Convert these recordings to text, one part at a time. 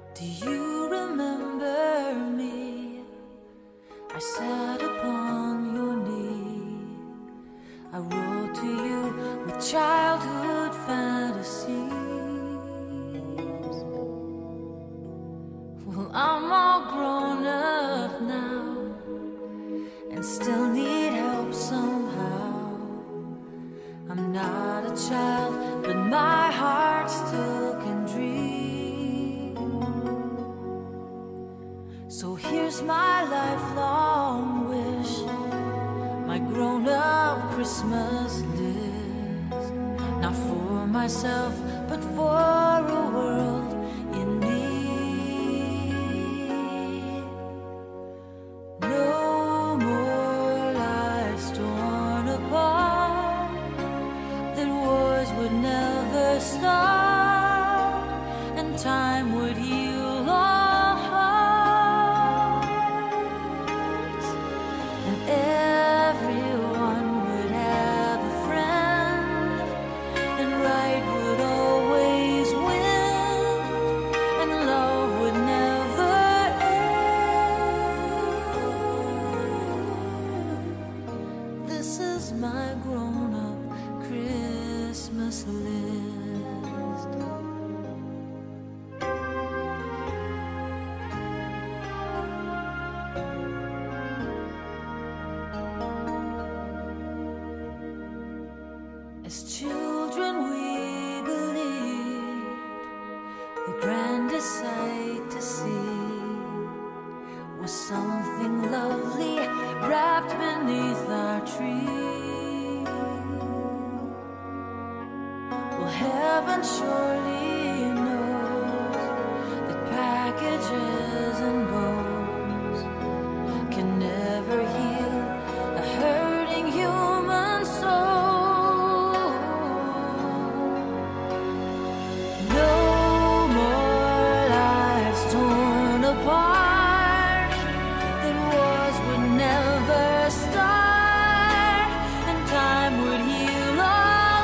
Do you remember me? I sat upon your knee. I wrote to you with childhood fantasies. Well, I'm all grown up now and still need help somehow. I'm not a child, but my heart still can dream. So here's my lifelong wish, my grown-up Christmas list. Not for myself, but for a world in need. No more lives torn apart, that wars would never start, and time would heal all hearts, and everyone would have a friend, and right would always win, and love would never end. This is my grown-up Christmas list. As children we believed the grandest sight to see was something lovely wrapped beneath our tree. Well, heaven surely knows that packages and bows can never heal a hurting human soul. No more lives torn apart, that wars would never start, and time would heal all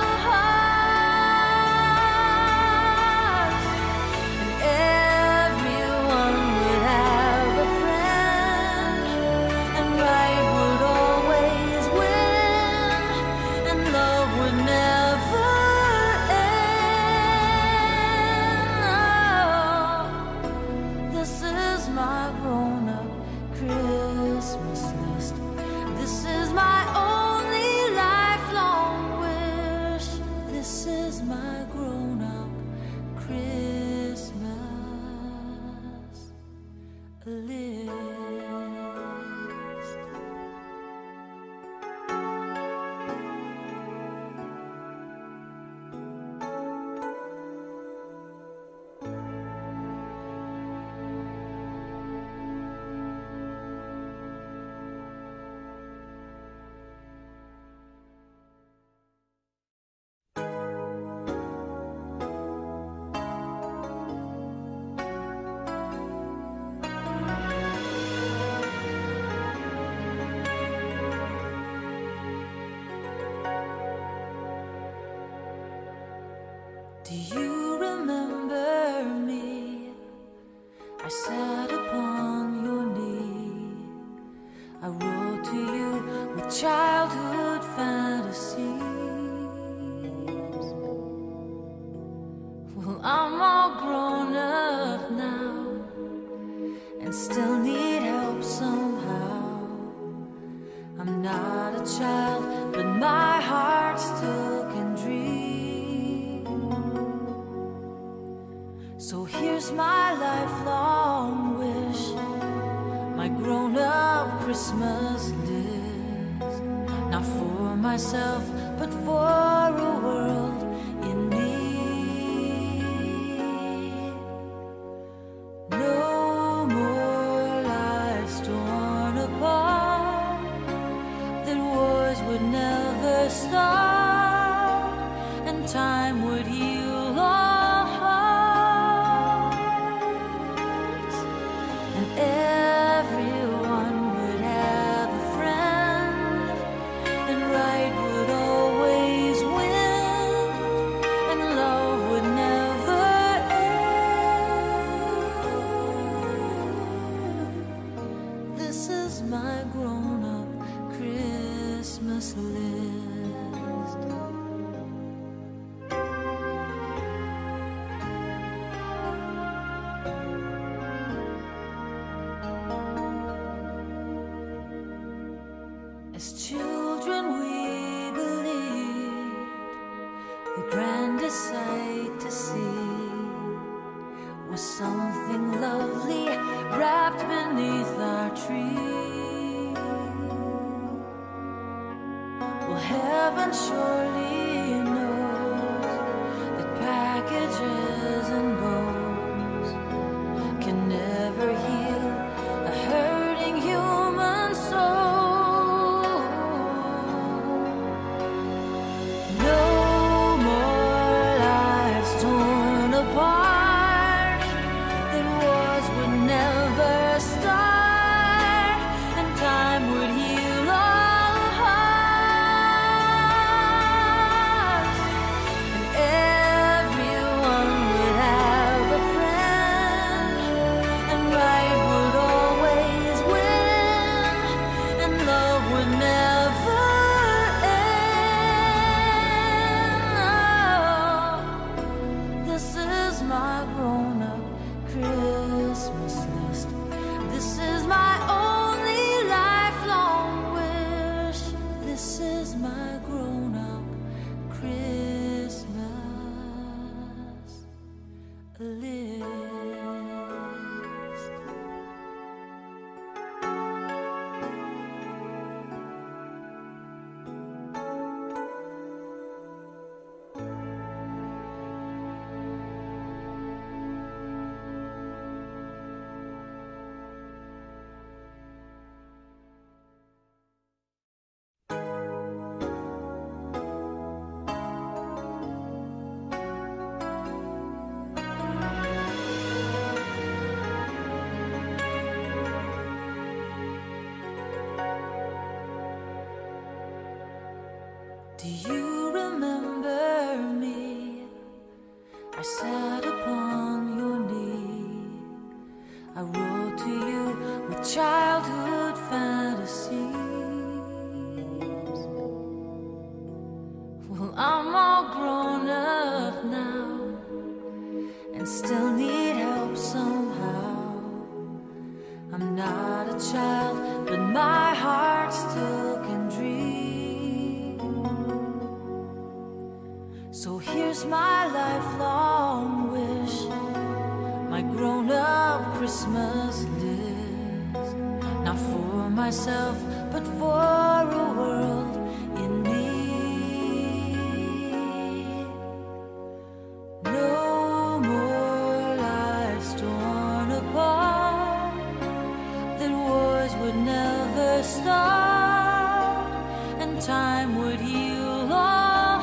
hearts, and everyone would have a friend, and right would always win, and love would never end. This is my grown-up Christmas list. This is my only lifelong wish. This is my grown-up Christmas list. Do you remember me? I sat upon your knee. I wrote to you with childhood fantasies. Well, I'm all grown up now and still need help somehow. I'm not a child, but my heart still can dream. So here's my lifelong wish, my grown-up Christmas list. Not for myself, but for a world in need. No more lives torn apart, that wars would never start, and time would heal all hearts, and everyone would have a friend, and right would always win, was something lovely wrapped beneath our tree. Well, heaven surely knows that packages and bows can never heal a hurting human soul. No more lives torn apart, then wars would never start, and time would heal all hearts, and everyone would have a friend, and right would always win, and love would never end. This is my grown-up Christmas list. This is my only lifelong wish. This is my grown-up Christmas list. Do you remember me? I sat upon your knee. I wrote to you with childhood fantasies. Well, I'm all grown up now and still need help somehow. I'm not a child, but my heart still can dream. So here's my lifelong wish, my grown-up Christmas list. Not for myself, but for a world in need. No more lives torn apart, then wars would never start, and time would heal all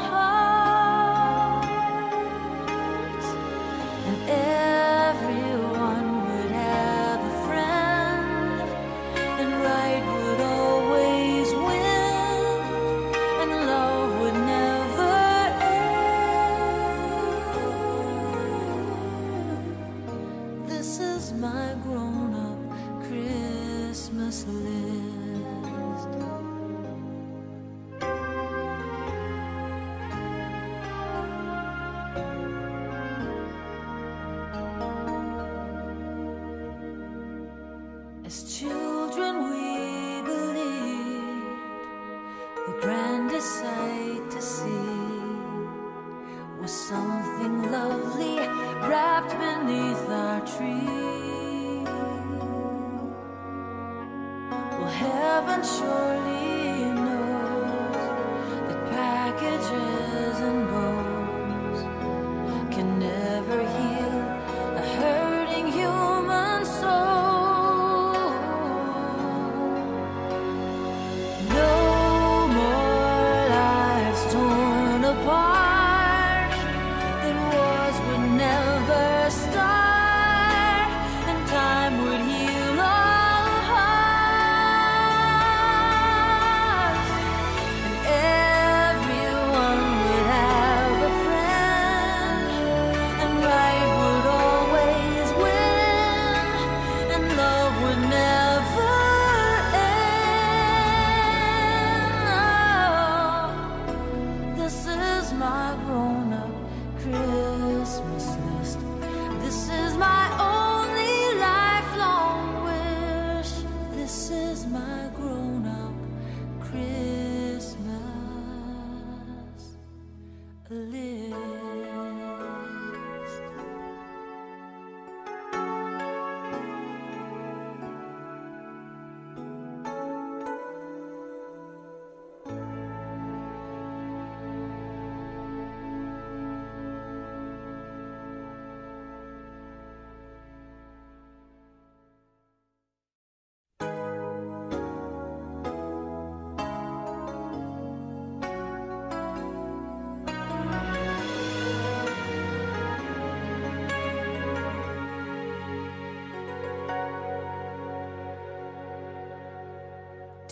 hearts, and everyone would have a friend, and right would always win, and love would never end. This is my grown-up Christmas list. As children we believed the grandest sight to see was something lovely wrapped beneath our tree. Well, heaven surely knows that packages and bows can never heal a hurting human soul. No more lives torn apart, then wars would never start, and time would heal all hearts.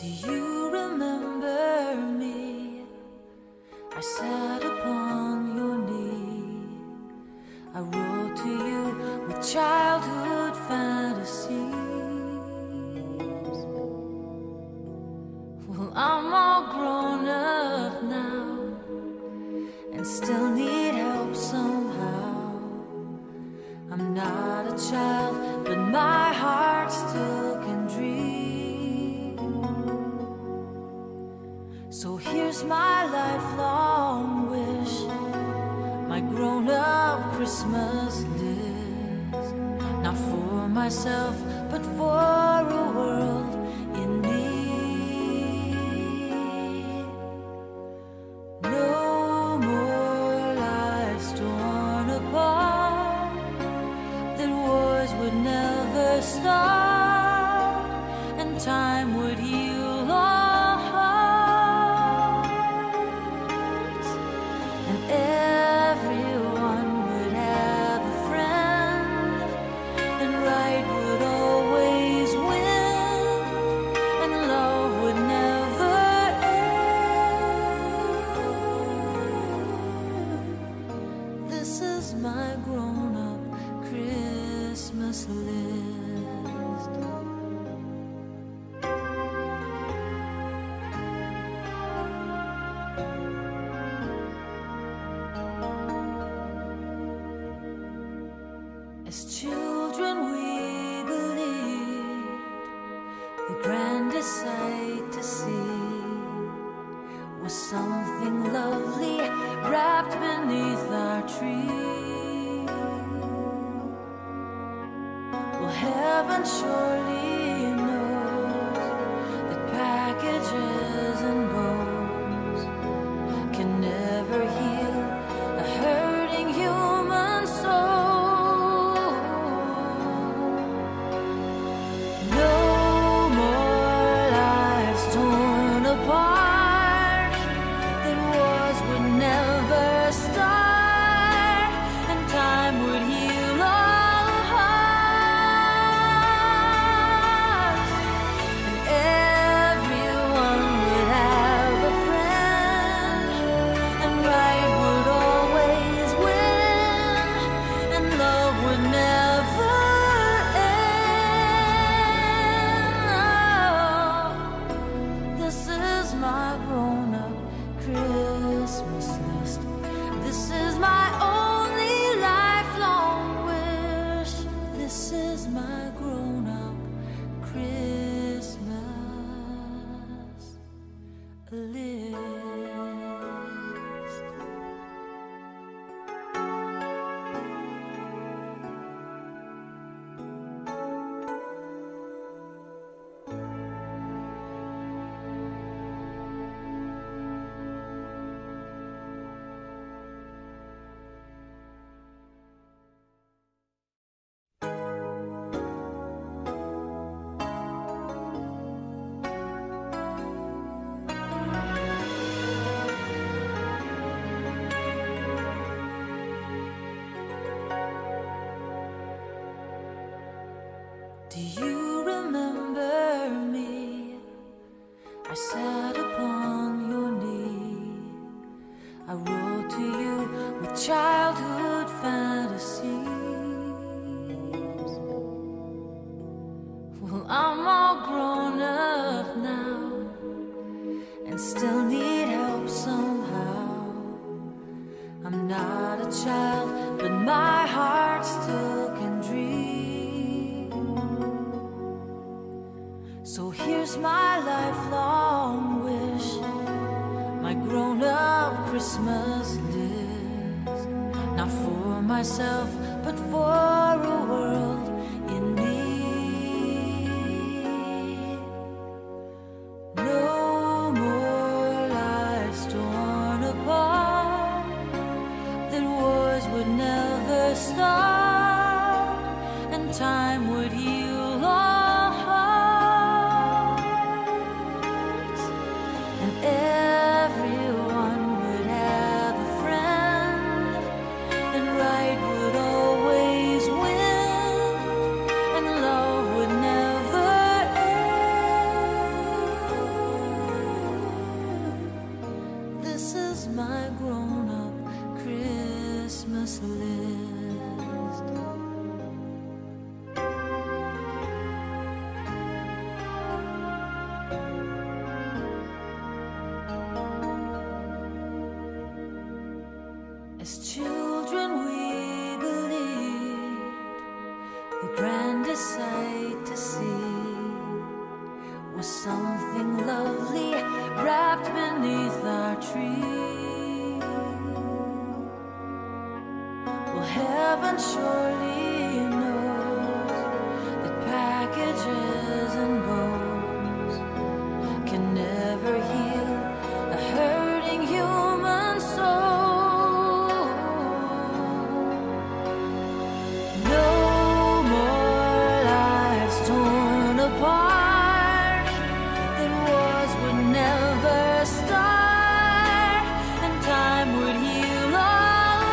Do you remember me? I sat upon your knee. I wrote to you with childhood fantasies. Well, I'm all grown up now and still need help somehow. I'm not a child, but my heart still can dream. So here's my lifelong wish, my grown-up Christmas list. Not for myself, but for a world in need. No more lives torn apart, that wars would never start, and time would heal all hearts, and everyone would have a friend, and right would always win, and love would never end. This is my grown-up Christmas list. As children we believed the grandest sight to see was something lovely wrapped beneath our tree. Well, heaven surely knows that packages and bows can never heal a hurting human soul. No more lives torn apart, that wars would never start, and time would heal all hearts, and everyone would have a friend, and right would always win, and love would never end. This is my grown-up Christmas list. This is my only lifelong wish. This is my grown-up Christmas list. Do you remember me? I sat upon your knee. I wrote to you with childhood fantasies. Well, I'm all grown up now and still need help somehow. I'm not a child, but my heart still can dream. So here's my lifelong wish, my grown-up Christmas list. Not for myself, but for a world in need. No more lives torn apart, that wars would never start, and time would heal all hearts, and everyone would have a friend, and right would always win, and love would never end. The grandest sight to see was something lovely wrapped beneath our tree. Well, heaven surely knows that packages and bows can never heal a hurting human soul. No more lives torn apart, that wars would never start, and time would heal all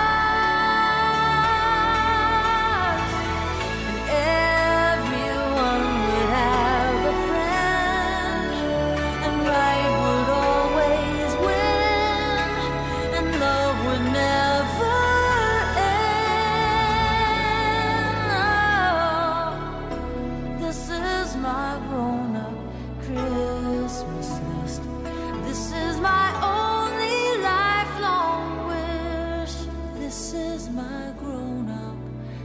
hearts, and everyone would have a friend, and right would always win, and love would never end. This is my grown-up Christmas list. This is my only lifelong wish. This is my grown-up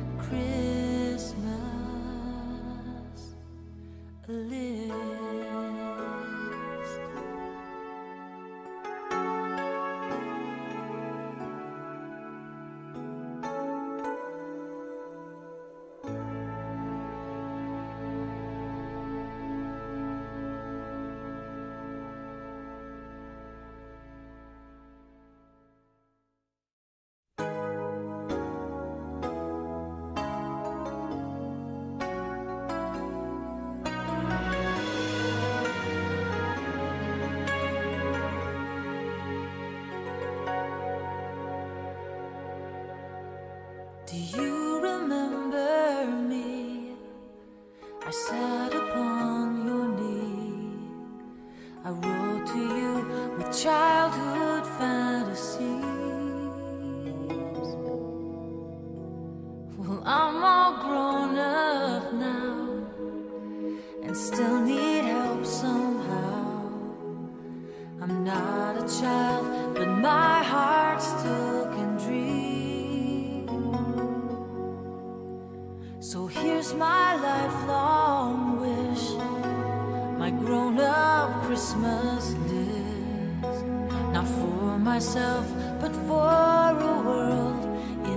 Christmas list. Do you remember me? I sat upon your knee. I wrote to you with childhood fantasies. Well, I'm all grown up now and still need help somehow. I'm not a child, but my heart still can dream. So here's my lifelong wish, my grown-up Christmas list. Not for myself, but for a world in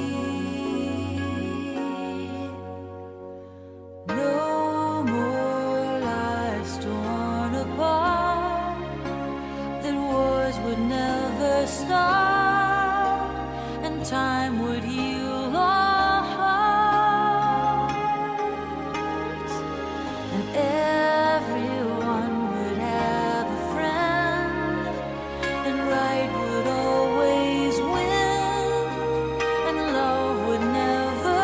need. No more lives torn apart, that wars would never start, and time would heal all hearts, and everyone would have a friend, and right would always win, and love would never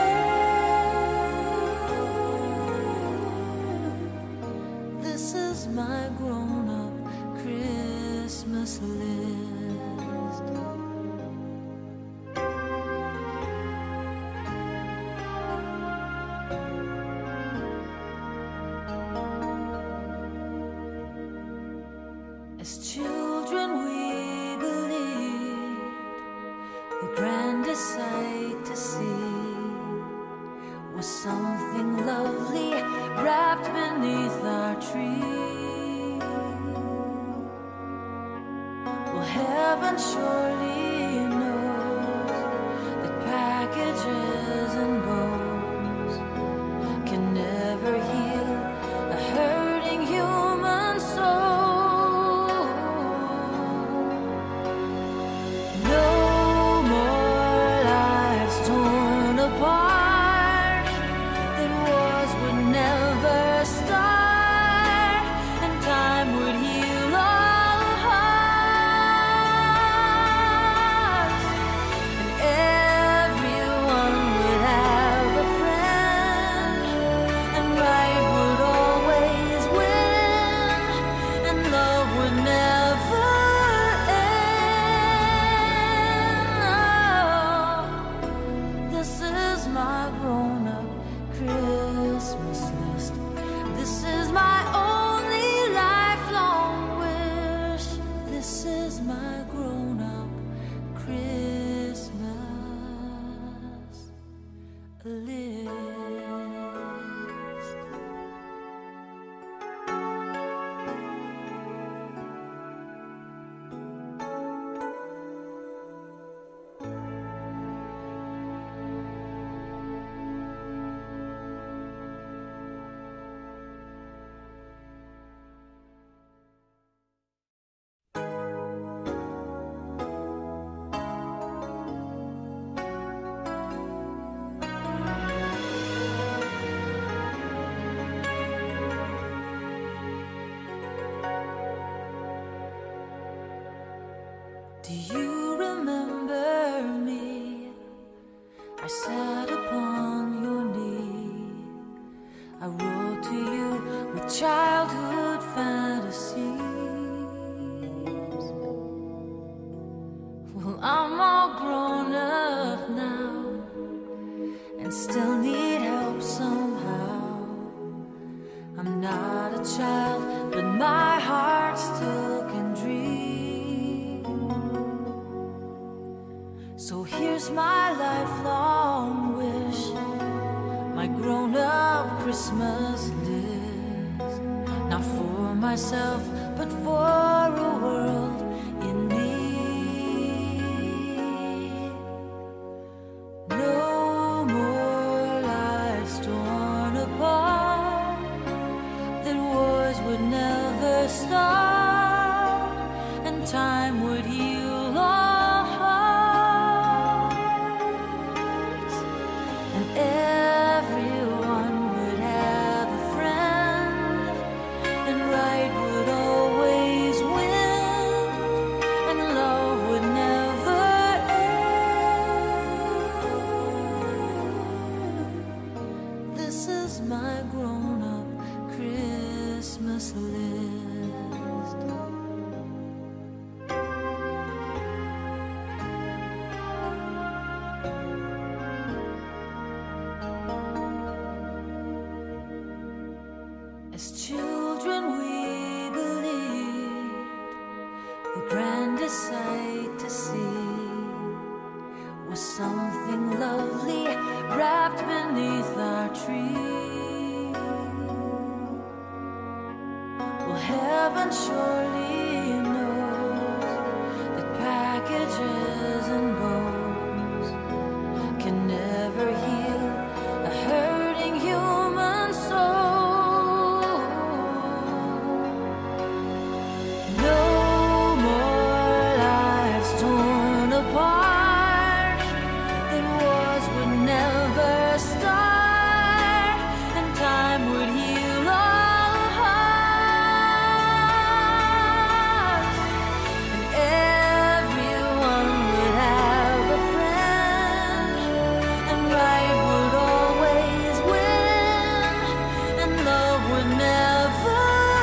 end. This is my grown-up Christmas list. As children we believed the grandest sight to see was something lovely wrapped beneath our tree. Well, heaven surely knows that packages and bows can never heal a hurting human soul. No more lives torn apart, that wars would never start, and time would heal all hearts, and everyone would have a friend, and right would always win, and love would never end. This is my grown-up Christmas list. This is my only lifelong wish. This is my grown-up Christmas list. Do you remember me? I sat upon your knee. I wrote to you with childhood fantasies. Well, I'm all grown up now and still need help somehow. I'm not a child, but my heart still can dream. So here's my lifelong wish, my grown-up Christmas list. Not for myself, but for a world in need. No more lives torn apart, that wars would never stop, and time would heal all hearts, and everyone would have a friend, and right would always win, and love would never end. This is my grown-up Christmas list. As children we believed the grandest sight to see was something lovely wrapped beneath our tree. Well, heaven surely knows that packages and bows can never heal a hurting human soul. No more lives torn apart, that wars would never start, and time would heal all hearts, and everyone would have a friend, and right would always win, and love would never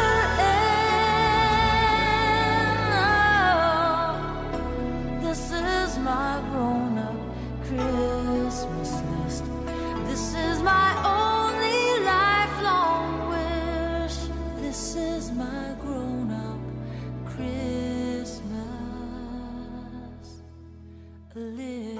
end. This is my grown-up Christmas list. This is my only lifelong wish. This is my grown-up Christmas list.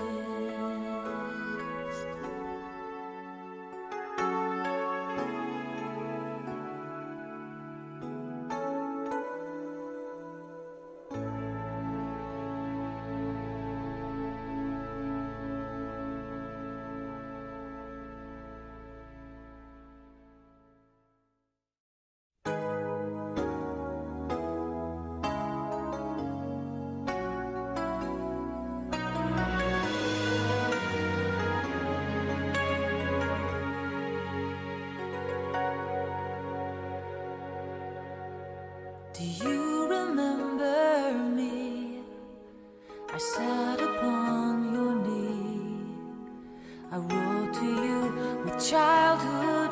Do you remember me? I sat upon your knee. I wrote to you with childhood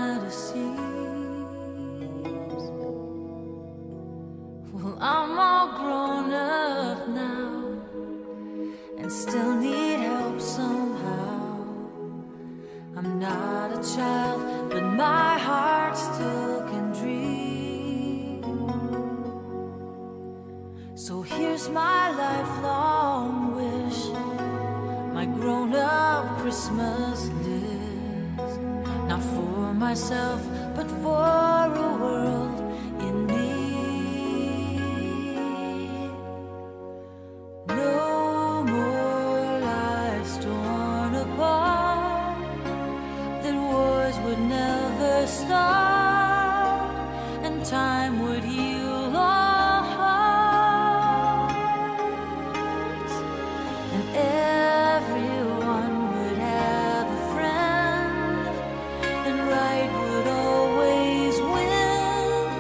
fantasies. Well, I'm all grown up now and still need help somehow. I'm not a child, but my heart still can dream. So here's my lifelong wish, my grown-up Christmas list. Not for myself, but for a world in need. No more lives torn apart, that wars would never stop, and time would heal all hearts, and everyone would have a friend, and right would always win,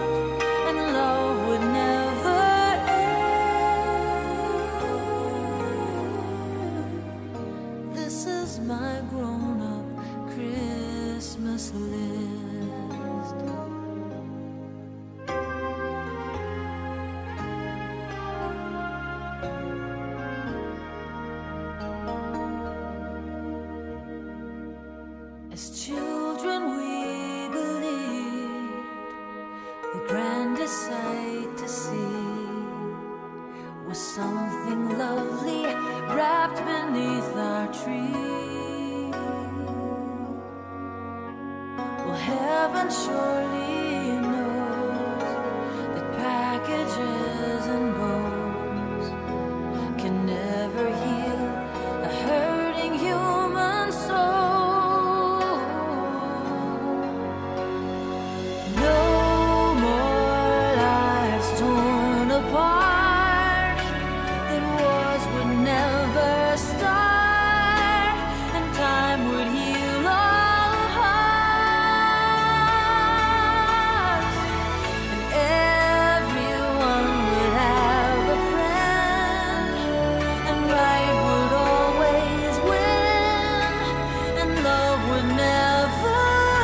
Christmas list. As children we believed the grandest sight to see was something lovely wrapped beneath our tree. Well, heaven surely knows that packages and bows can never heal a hurting human soul. No more lives torn apart, that wars would never start, and time would heal all hearts, and everyone would have a friend, and right would always win, and love would never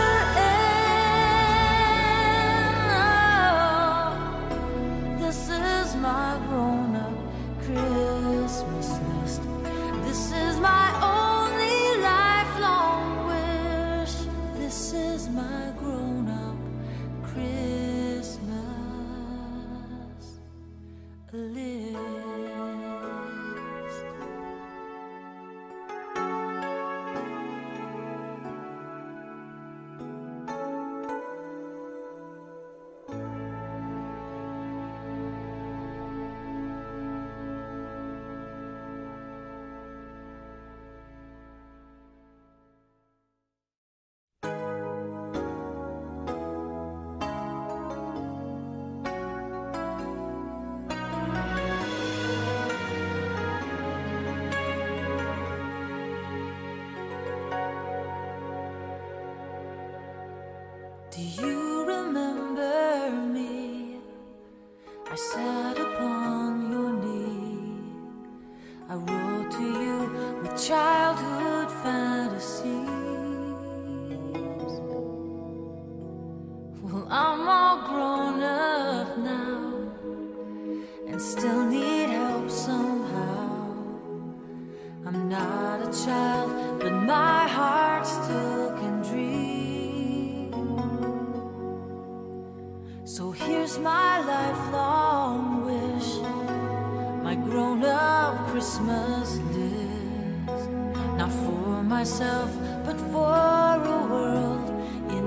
end. This is my grown-up Christmas list. This is my only lifelong wish. This is my grown-up Christmas list. Do you remember me? I sat upon your knee. I wrote to you with childhood fantasies. Well, I'm all grown up now and still need help somehow. I'm not a child, but my heart still can dream. So here's my lifelong wish, my grown-up Christmas list. Not for myself, but for a world in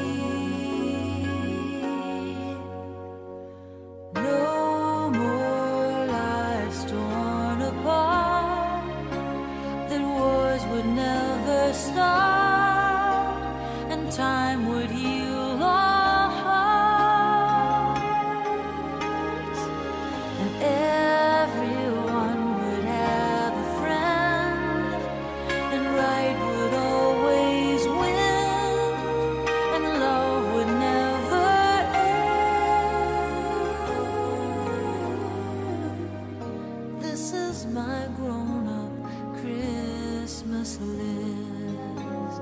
need. No more lives torn apart, that wars would never start, and time would heal all hearts, and everyone would have a friend, and right would always win, and love would never end. This is my grown-up Christmas list.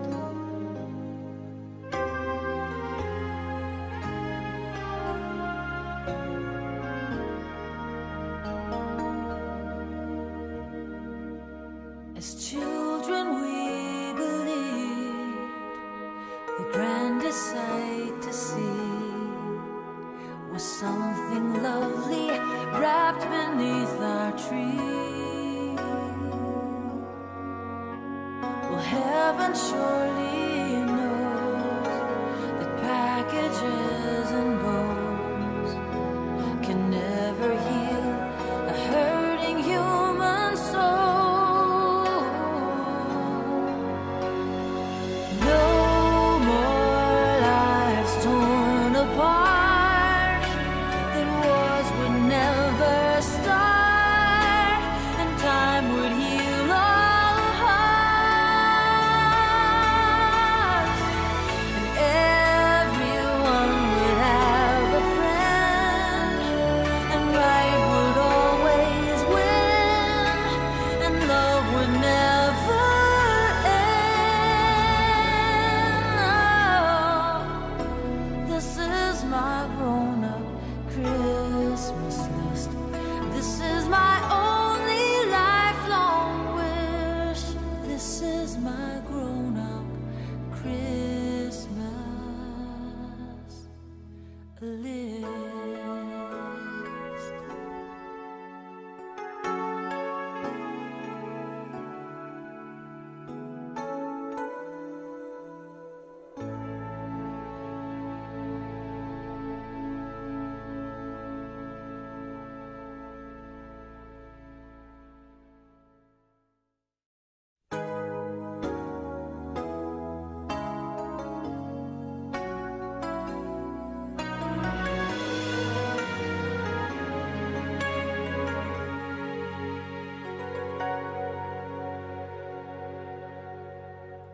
As children we believed the grandest sight to see was something lovely wrapped beneath our tree. Well, heaven surely knows that packages and bows can never heal a hurting human soul. No more lives torn apart, that wars would never start, and time would heal all hearts.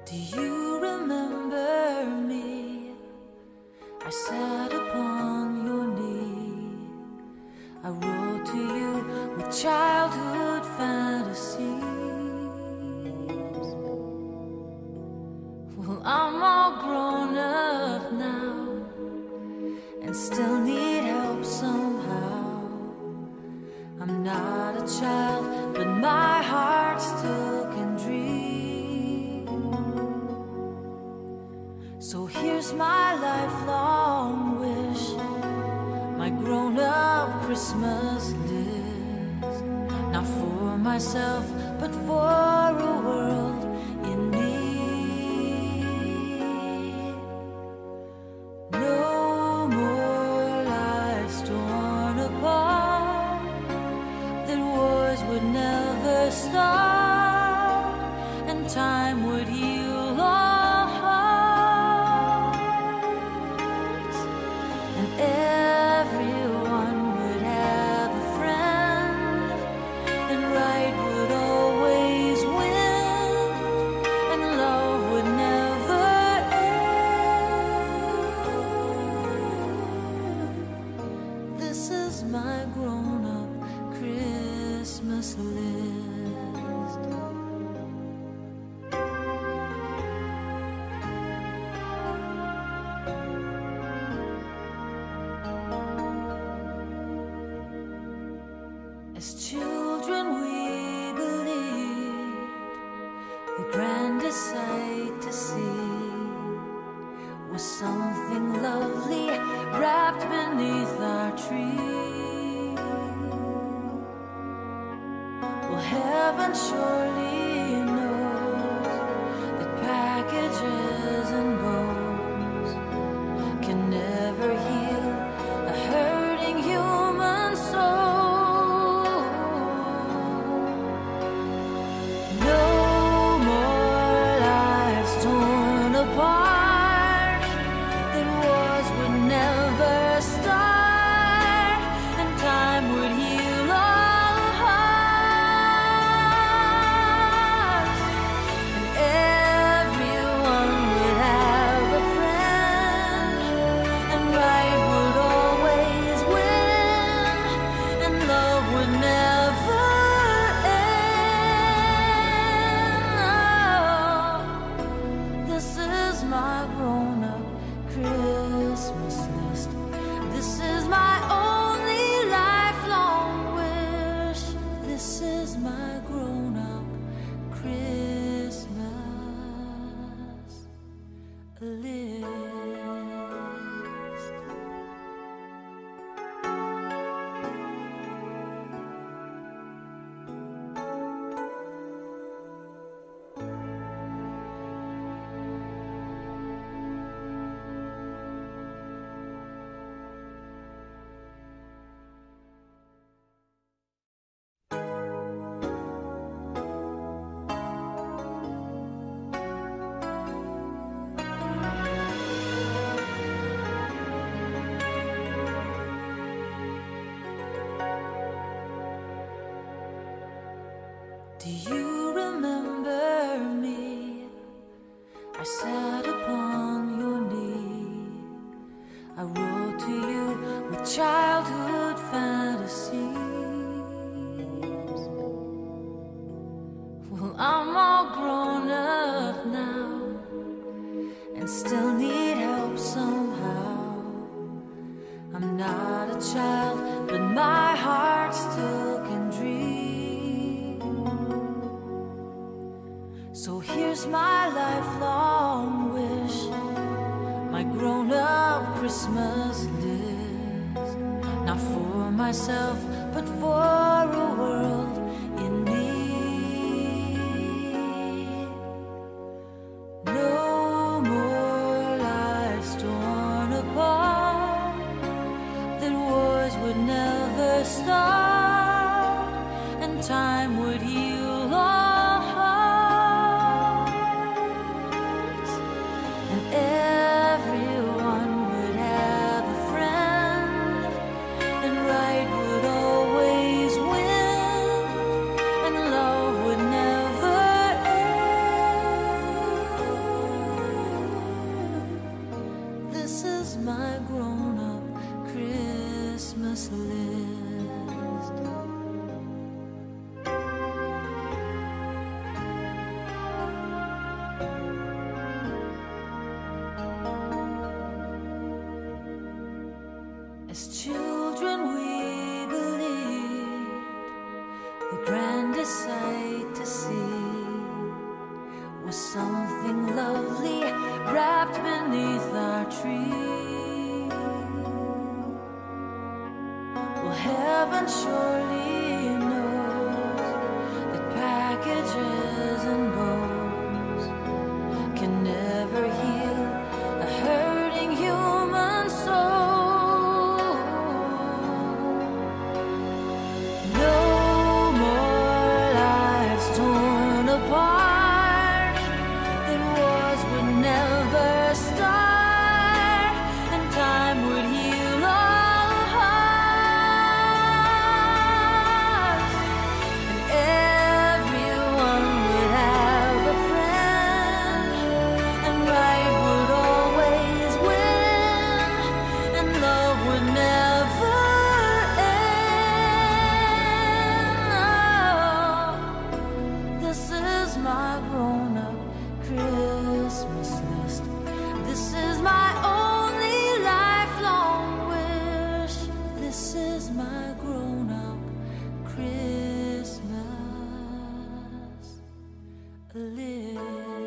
Do you remember me? I sat upon your knee. I wrote to you with childhood fantasies. Well, I'm all grown up now and still need help somehow. I'm not a child, but my heart still can dream. So here's my lifelong wish, my grown-up Christmas list. Not for myself, but for a world in need. No more lives torn apart, that wars would never start, and time would heal all hearts, and everyone would have a friend, and right would always win, and love would never end. This is my grown-up Christmas list. As children we believed the grandest sight to see was something lovely wrapped beneath our tree. Well, heaven surely knows that packages and bows can never heal a hurting human soul. No more lives torn apart, that wars would never start, and time would heal all hearts, and everyone would have a friend, and right would always win, and love would never end. This is my grown-up Christmas list. This is my only lifelong wish. This is my grown-up Christmas list. Do you remember me? I sat upon your knee. I wrote to you with childhood fantasies. Well, I'm all grown up now and still need help somehow. I'm not a child, but my heart still can dream. So here's my lifelong wish, my grown-up Christmas list. Not for myself, but for a world in need. No more lives torn apart, that wars would never start, and time would heal all hearts, and everyone would have a friend, and right would always win, my grown-up Christmas list. As children we believed the grandest sight to see was something lovely wrapped beneath our tree. Well, heaven surely knows that packages and bows can never heal a hurting human soul. No more lives torn apart, that wars would never start, and time would heal all hearts, and everyone would have a friend, and right would always win, and love would never end. Oh, this is my grown-up Christmas list. This is my only lifelong wish. This is my grown-up Christmas list.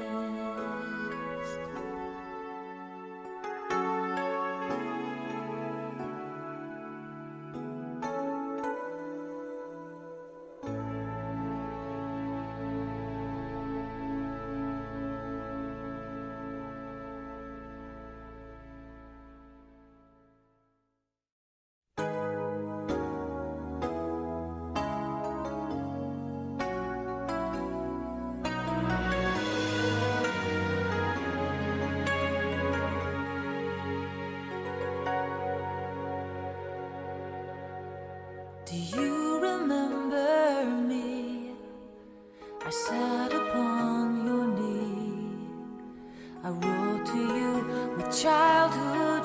Do you remember me? I sat upon your knee. I wrote to you with childhood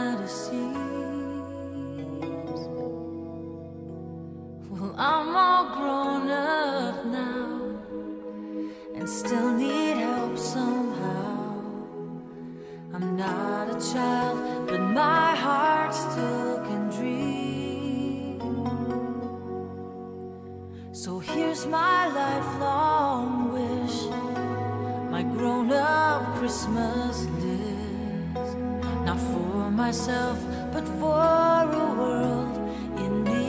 fantasies. Well, I'm all grown up now and still need help somehow. I'm not a child, but my heart still can dream. So here's my lifelong wish, my grown-up Christmas list. Not for myself, but for a world in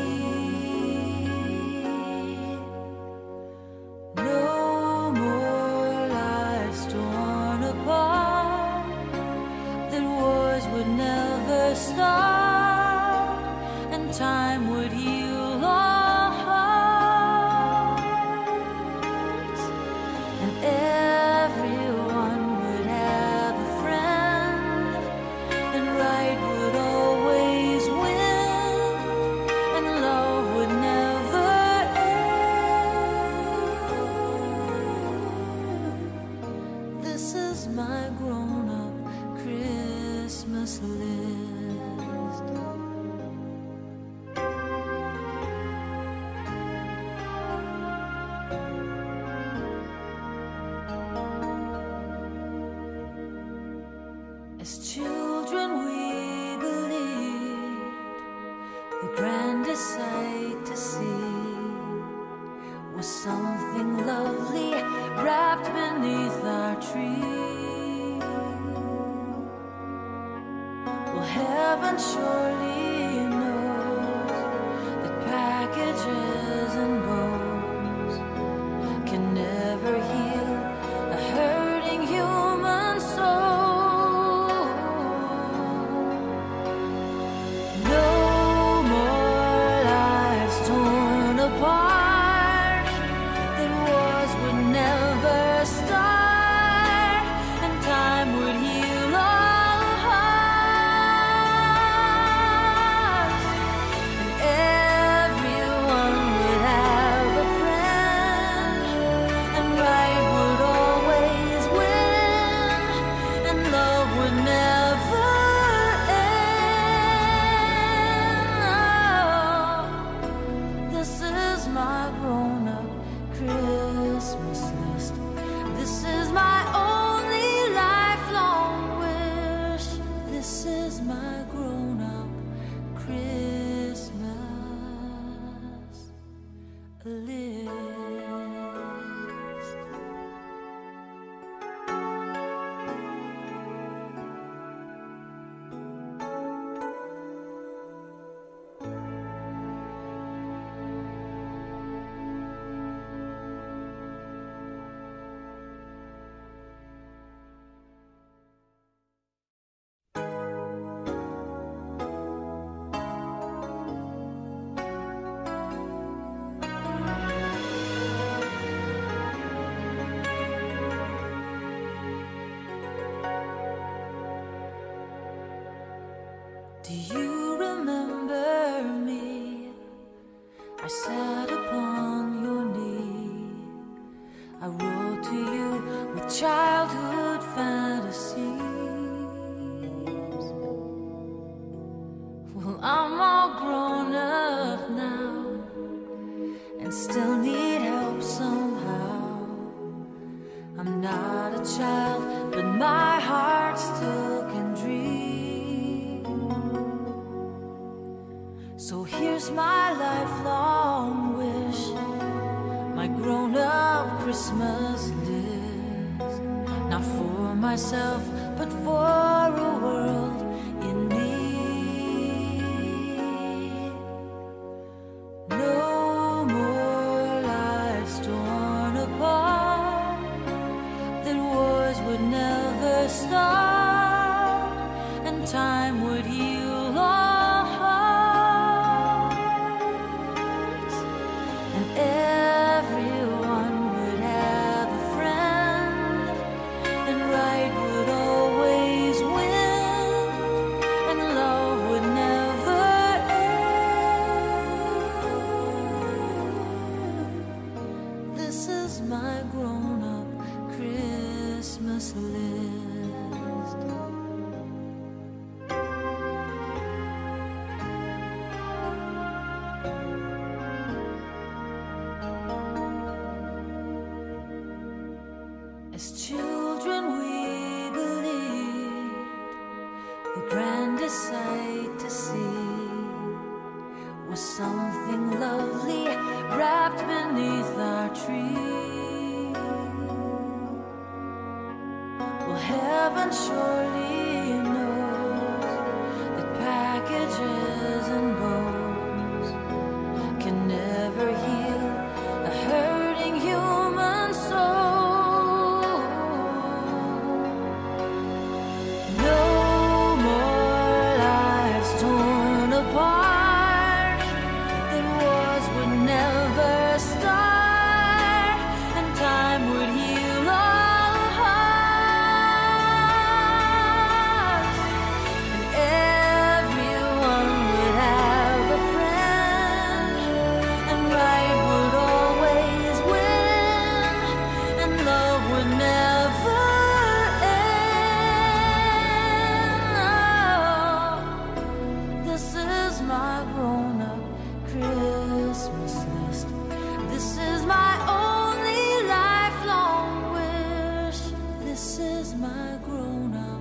need. No more lives torn apart, that wars would never start, and time would heal all hearts, and everyone would have a friend, and right would always win, and love would never end. This is my grown-up Christmas list. As children we believed the grandest sight to see was something lovely wrapped beneath our tree. Well, heaven surely knows that packages and bows can never heal a hurting human soul. No more lives torn apart, that wars would never start, and time would heal all hearts. Do you remember me? I sat upon your knee. I wrote to you with childhood fantasies. Well, I'm all grown up now and still need help somehow. I'm not a child, but my heart still can dream. So here's my lifelong wish, my grown-up Christmas list. Not for myself, but for a world in need. No more lives torn apart, that wars would never start, and time would heal all hearts, and everyone would have a friend, and right would always win, and love would never end. This is my grown-up Christmas list. As children we believed the grandest sight to see was something lovely wrapped beneath our tree. Well, heaven surely knows that packages and bows can never heal a hurting human soul. No more lives torn apart, that wars would never start, and time would heal all hearts, and everyone would have a friend, and right would always win, and love would never end. This is my grown-up Christmas list. This is my only lifelong wish. This is my grown-up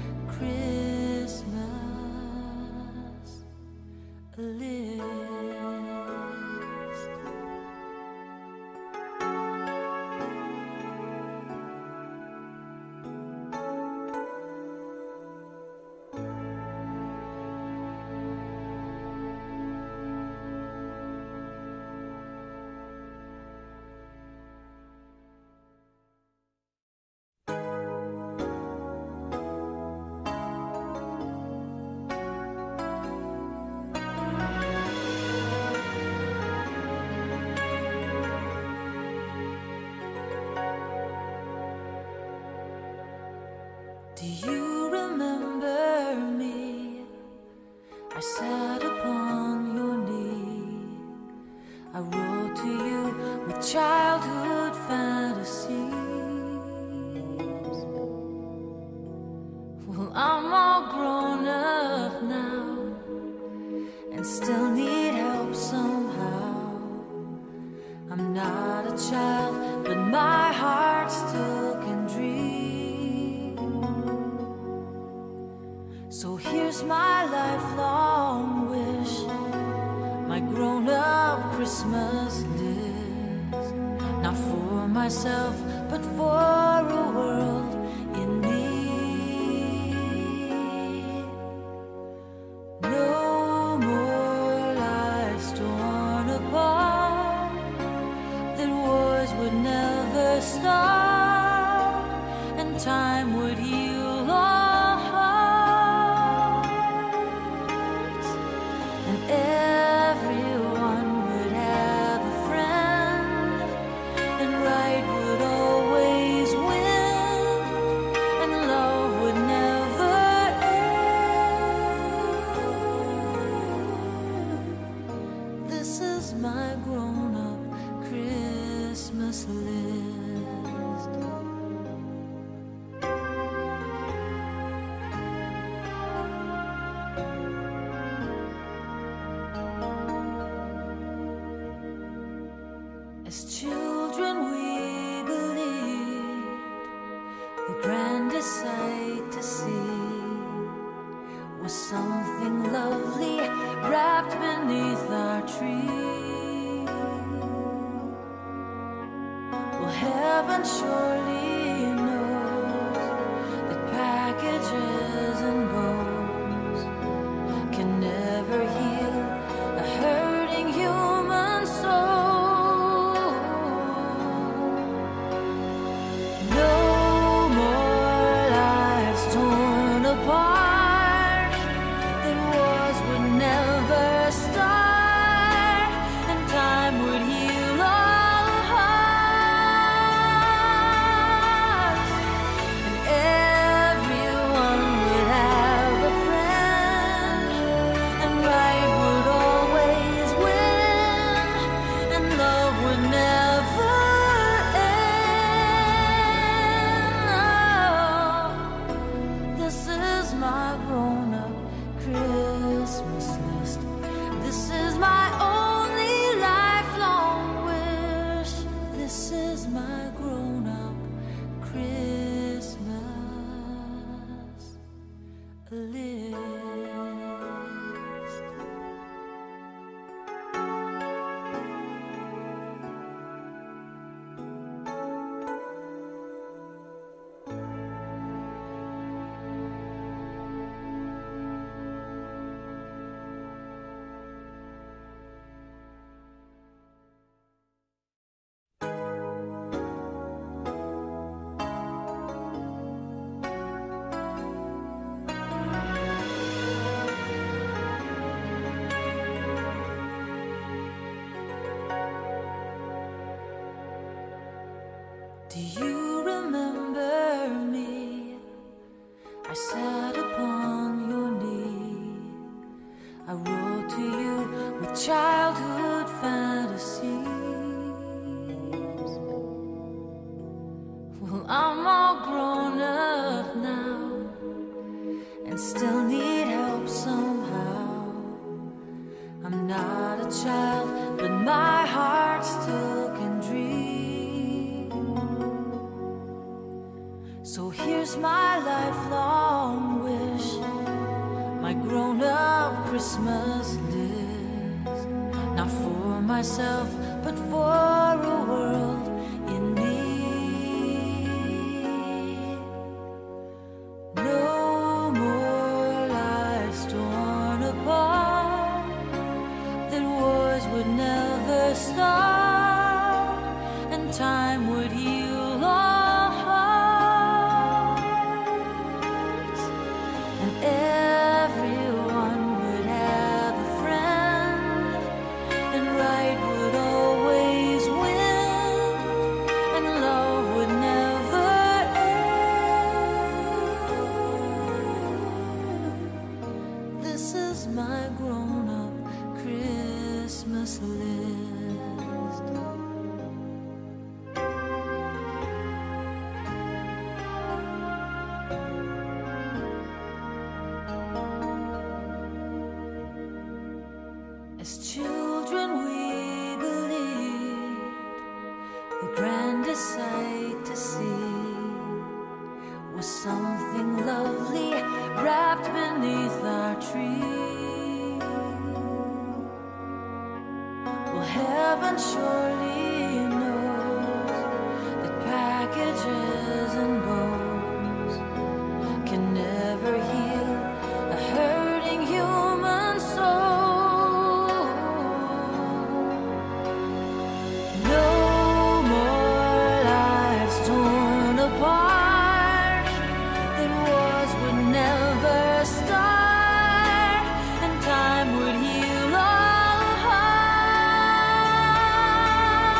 Christmas list. Do you remember me? I sat upon your knee. I wrote to you with childhood fantasies. Well, I'm all grown up now and still need help somehow. I'm not a child, but my heart still can dream. So here's my lifelong wish, my grown-up Christmas list. Not for myself, but for a world in need. No more lives torn apart, that wars would never start, and time would heal all hearts, and everyone would have a friend, and right would always win, was something lovely wrapped beneath our tree. Well, heaven surely knows that packages and bows can never heal a hurting human soul. No more lives torn apart, that wars would never start, and time would heal all hearts, and everyone would have a friend, and right would always win, and love would never end. Oh, this is my grown-up Christmas list. This is my only lifelong wish. This is my grown-up Christmas list. Do you remember me? I sat upon your knee. I wrote to you with childhood fantasies. Well, I'm all grown up now and still need help somehow. I'm not a child, but my heart still can dream. So here's my lifelong wish, my grown-up Christmas list. Not for myself, but for a world in need. No more lives torn apart, that wars would never start, and time would heal all hearts, and everyone would have a friend, and right would always win, and love would never end. This is my grown-up Christmas list. As children we believed the grandest sight to see was something lovely wrapped beneath our tree. Well, heaven surely knows that packages and bows can never heal a hurting human soul. No more lives torn apart, that wars would never start, and time would heal all hearts,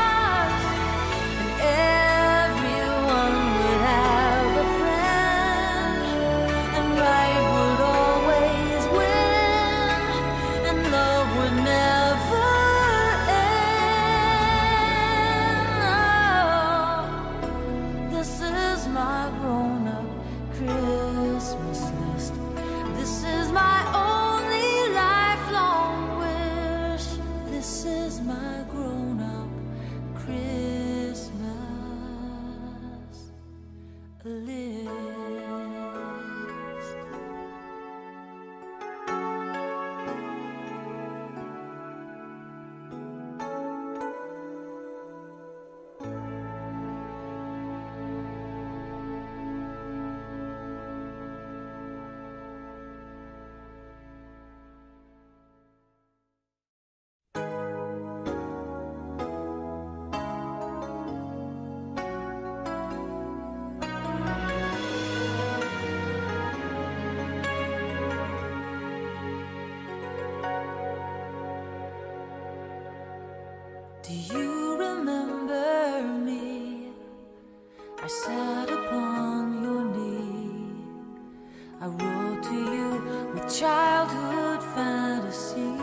Do you remember me? I sat upon your knee. I wrote to you with childhood fantasies.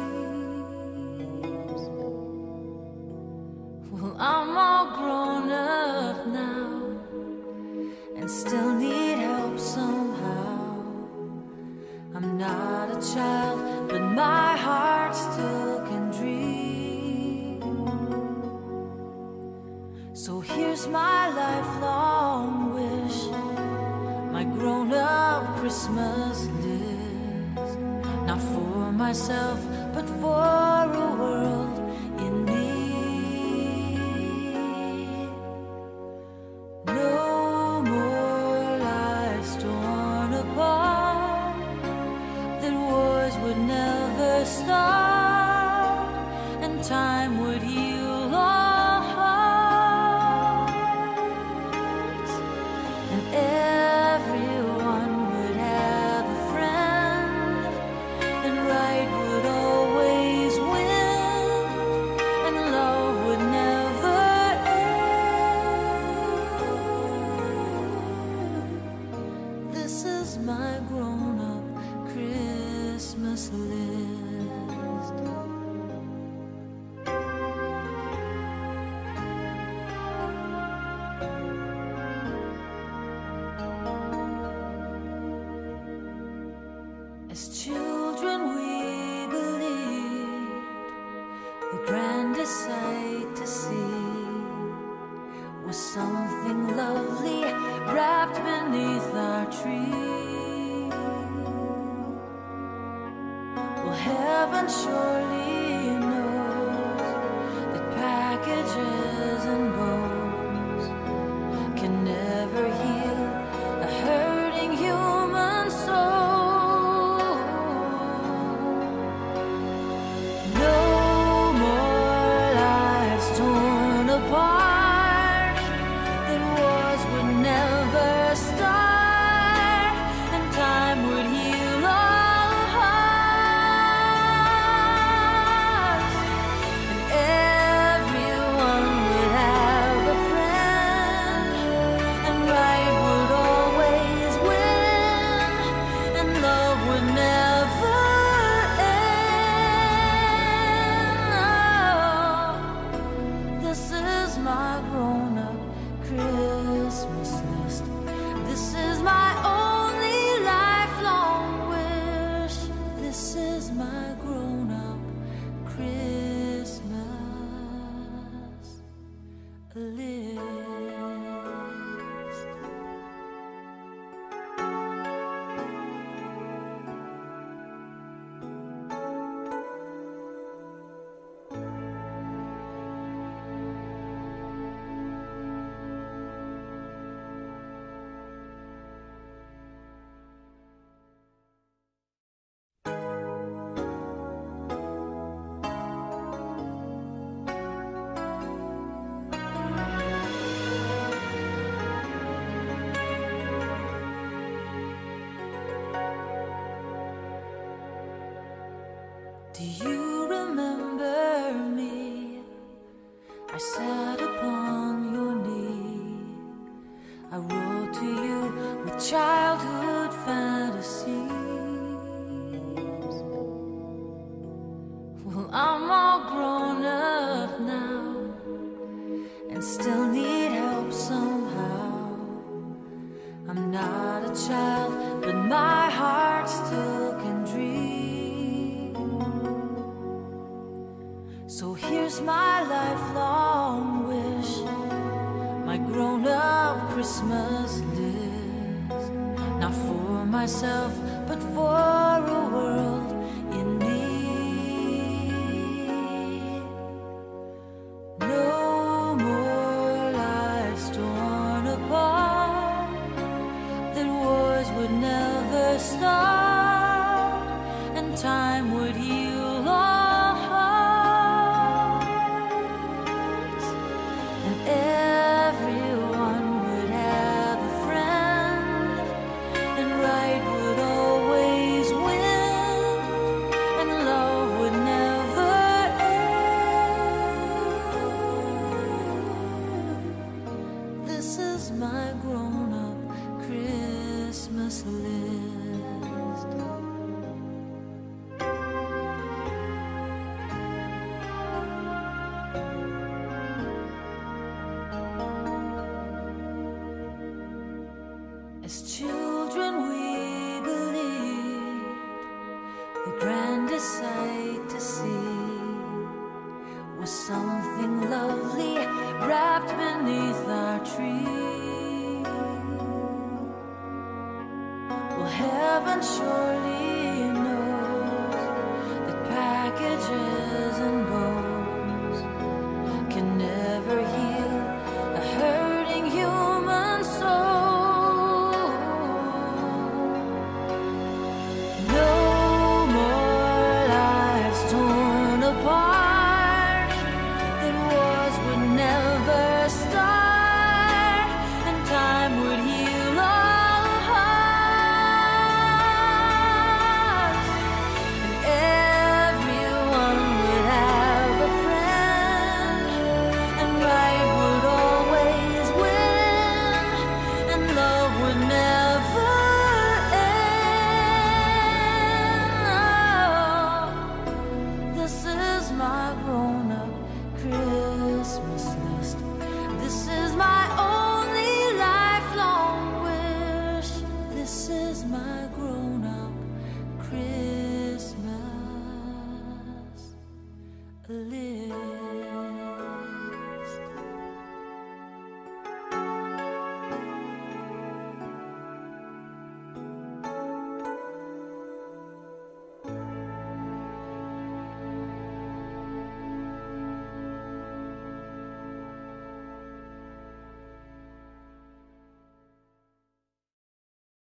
Well, I'm all grown up now and still need help somehow. I'm not a child, but my heart still can dream. So here's my lifelong wish, my grown-up Christmas list. Not for myself, but for a world in need. No more lives torn apart, that wars would never start, and time would heal all hearts, and everyone would have a friend, and right would always win, and love would never end. This is my grown-up Christmas list. As children we believed the grandest sight to see was something lovely wrapped beneath our tree. Well, heaven surely knows that packages and bows can never heal a hurting human soul. No more lives torn apart, that wars would never start, and time would heal all hearts, and everyone would have a friend, and right would always win, and love would never end. This is my grown-up Christmas list. This is my only lifelong wish. This is my grown-up Christmas list. Do you remember me? I sat upon your knee. I wrote to you with childhood fantasies. Well, I'm all grown up now and still need help somehow. I'm not a child, but my heart still can dream. So here's my lifelong wish, my grown-up Christmas list. Not for myself, but for a world in need. No more lives torn apart, that wars would never start, and time would heal all hearts, and everyone would have a friend, and right would always win, The grandest sight to see was something lovely wrapped beneath our tree. Well, heaven surely